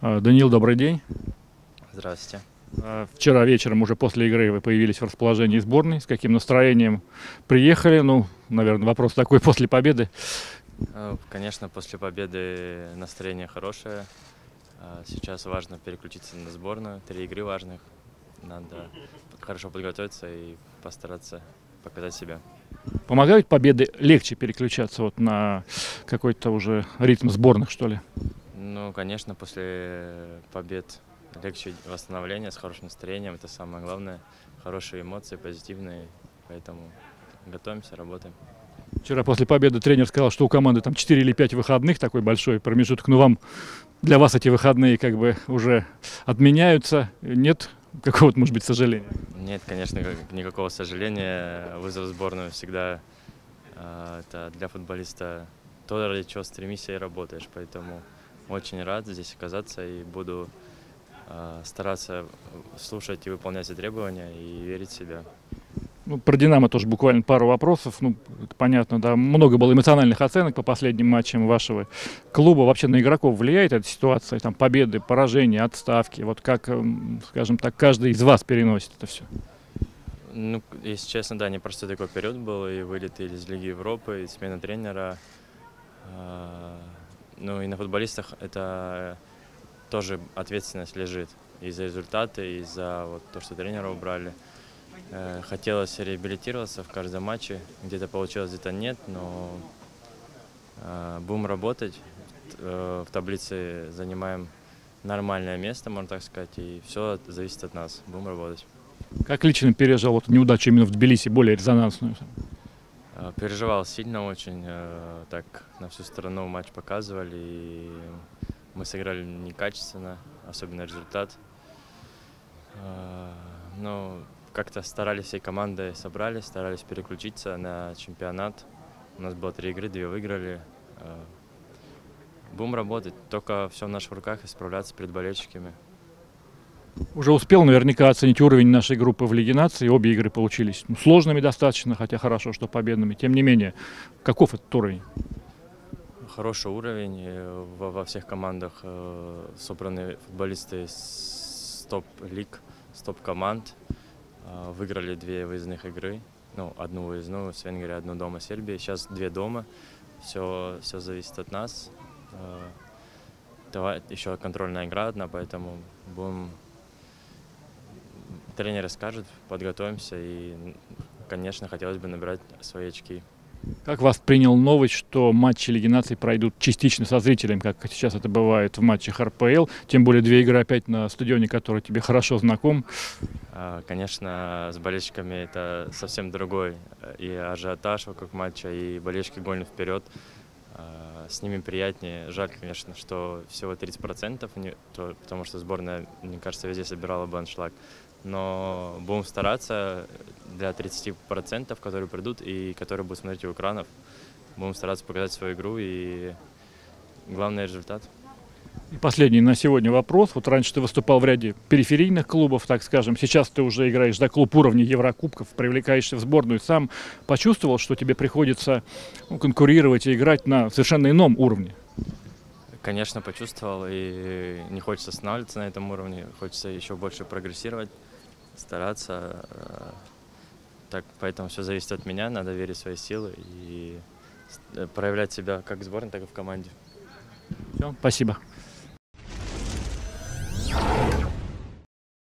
Даниил, добрый день. Здравствуйте. Вчера вечером, уже после игры, вы появились в расположении сборной. С каким настроением приехали? Ну, наверное, вопрос такой после победы. Конечно, после победы настроение хорошее. Сейчас важно переключиться на сборную. 3 игры важных. Надо хорошо подготовиться и постараться показать себя. Помогают победы легче переключаться вот на какой-то уже ритм сборных, что ли? Ну, конечно, после побед легче восстановление с хорошим настроением. Это самое главное. Хорошие эмоции, позитивные. Поэтому готовимся, работаем. Вчера после победы тренер сказал, что у команды там 4 или 5 выходных, такой большой промежуток. Но для вас эти выходные как бы уже отменяются. Нет какого-то, может быть, сожаления? Нет, конечно, никакого сожаления. Вызов в сборную всегда это для футболиста то, ради чего стремишься и работаешь. Поэтому очень рад здесь оказаться и буду стараться слушать и выполнять эти требования и верить в себя. Ну, про «Динамо» тоже буквально пару вопросов. Ну, это понятно, да. Много было эмоциональных оценок по последним матчам вашего клуба. Вообще на игроков влияет эта ситуация? Там победы, поражения, отставки. Вот как, скажем так, каждый из вас переносит это все? Ну, если честно, да, непростой такой период был. И вылет из Лиги Европы, и смена тренера. Ну и на футболистах это тоже ответственность лежит. И за результаты, и за вот то, что тренера убрали. Хотелось реабилитироваться в каждом матче. Где-то получилось, где-то нет, но будем работать. В таблице занимаем нормальное место, можно так сказать, и все зависит от нас. Будем работать. Как лично пережил вот неудачу именно в Тбилиси, более резонансную? Переживал сильно очень. Так на всю страну матч показывали, и мы сыграли некачественно, особенно результат. Но как-то старались всей командой, собрались, старались переключиться на чемпионат. У нас было 3 игры, 2 выиграли. Будем работать, только все в наших руках и справляться перед болельщиками. Уже успел наверняка оценить уровень нашей группы в Лиге наций. Обе игры получились сложными достаточно, хотя хорошо, что победными. Тем не менее, каков этот уровень? Хороший уровень. Во всех командах собраны футболисты с топ-лиг, с топ-команд. Выиграли 2 выездных игры. Ну, одну выездную с Венгрией, одну дома с Сербией. Сейчас 2 дома. Все зависит от нас. Еще контрольная игра одна, поэтому будем... Тренер скажет, подготовимся и, конечно, хотелось бы набирать свои очки. Как вас принял новость, что матчи Лиги наций пройдут частично со зрителями, как сейчас это бывает в матчах РПЛ? Тем более 2 игры опять на стадионе, который тебе хорошо знаком. Конечно, с болельщиками это совсем другой и ажиотаж вокруг матча, и болельщики гонят вперед. С ними приятнее. Жаль, конечно, что всего 30%, потому что сборная, мне кажется, везде собирала бы аншлаг. Но будем стараться для 30%, которые придут и которые будут смотреть у экранов. Будем стараться показать свою игру и главный результат. И последний на сегодня вопрос. Вот раньше ты выступал в ряде периферийных клубов, так скажем. Сейчас ты уже играешь за клуб уровня Еврокубков, привлекаешься в сборную. Сам почувствовал, что тебе приходится конкурировать и играть на совершенно ином уровне? Конечно, почувствовал, и не хочется останавливаться на этом уровне. Хочется еще больше прогрессировать, стараться. Поэтому все зависит от меня. Надо верить в свои силы и проявлять себя как в сборной, так и в команде. Все, спасибо.